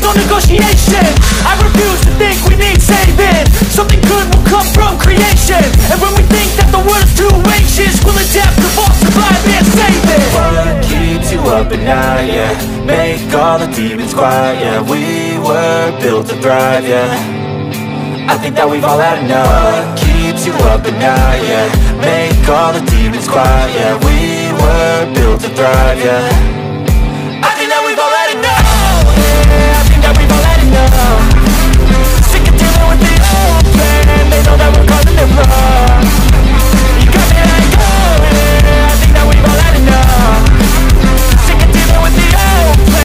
no negotiation. I refuse to think we need saving. Something good will come from creation. And when we think that the world is too anxious, we'll adapt, evolve, survive and save it. What keeps you up at night, yeah? Make all the demons quiet, yeah. We were built to thrive, yeah. I think that we've all had enough. What keeps you up at night, yeah? Make all the demons quiet, yeah. We were built to thrive, yeah.